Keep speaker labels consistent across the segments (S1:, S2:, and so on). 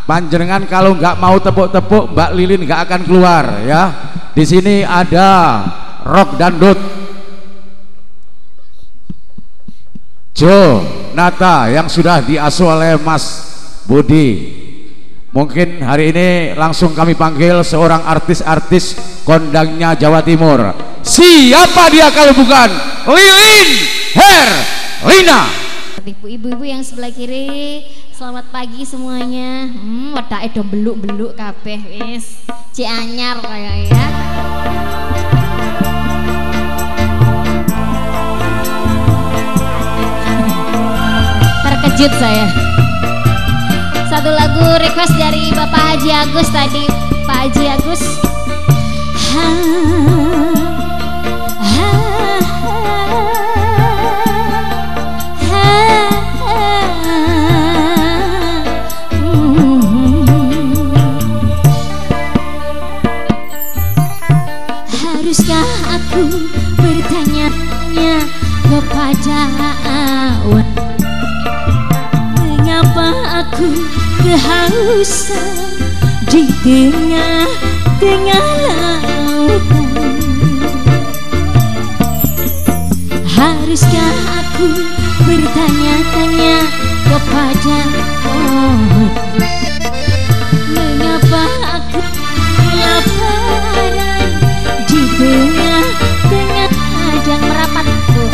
S1: panjenengan kalau nggak mau tepuk-tepuk Mbak Lilin nggak akan keluar ya. Di sini ada rock dangdut Jo Nata yang sudah diasuh oleh Mas Budi. Mungkin hari ini langsung kami panggil seorang artis-artis kondangnya Jawa Timur. Siapa dia kalau bukan Lilin Herlina.
S2: Ibu-ibu yang sebelah kiri, selamat pagi semuanya. Wadah edo beluk-beluk kabeh wis. Cik anyar kayak ya. Terkejut saya. Satu lagu request dari Bapak Haji Agus tadi, Pak Haji Agus.
S3: Haruskah aku bertanya-tanya kepada awan, mengapa aku kehausan di tengah-tengah lautan? Haruskah aku bertanya-tanya kepada pohon, mengapa aku kelaparan di tengah-tengah padang merapat?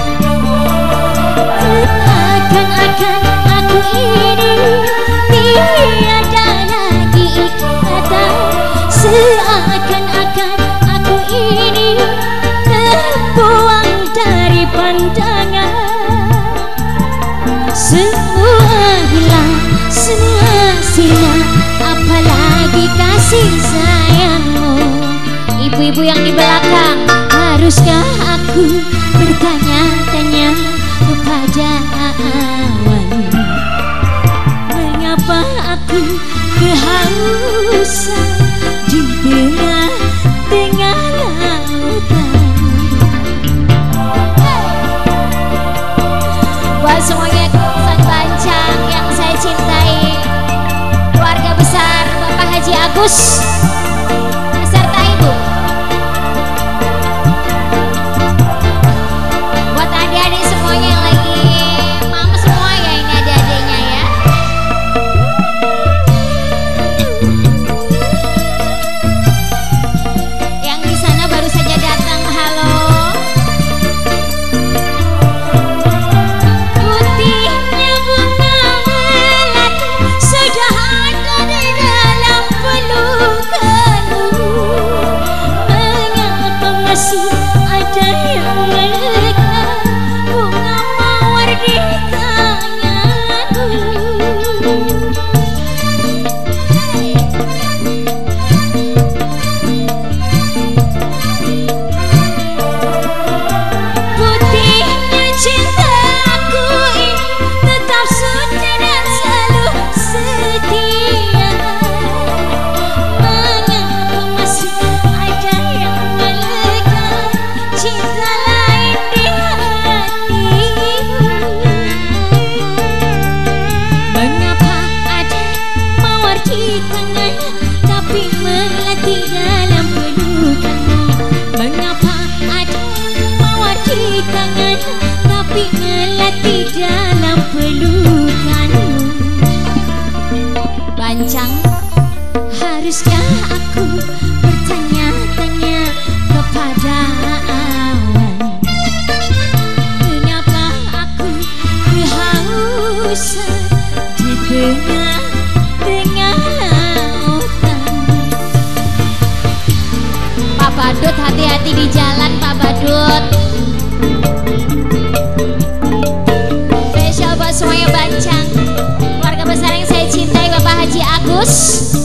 S3: Seakan-akan aku ini tiada lagi ikatan, seakan-akan aku ini terbuang dari pandangan. Semua hilang, semua silam, apalagi kasih sayangmu. Ibu-ibu yang di belakang, haruskah aku bertanya-tanya kepada awan, mengapa aku kehausan di tengah-tengah lautan?
S2: Buat semuanya Sang Bancang yang saya cintai, keluarga besar Bapak Haji Agus beserta Ibu. Buat adik-adik semuanya yang lagi mama semua ya, ini adik-adiknya ya. Yang di sana baru saja datang, halo.
S3: Putihnya bunga melati sudah ada di dalam pelukanmu. Mengapa masih ada yang melekat bunga mawar di tanganmu? Putihnya cintaku ini tetap suci dan selalu setia. Mengapa masih ada yang melekat cinta lain di hatimu? Mengapa ada mawar di tangannya tapi melati dalam pelukanmu? Mengapa ada mawar di tangannya tapi melati dalam pelukanmu? Bancang, haruskah aku bertanya-tanya kepada awan, mengapa aku kehausan di tengah-tengah lautan?
S2: Pak Badut, hati-hati di jalan Pak Badut. Spesial buat semuanya Bancang, keluarga besar yang saya cintai Bapak Haji Agus.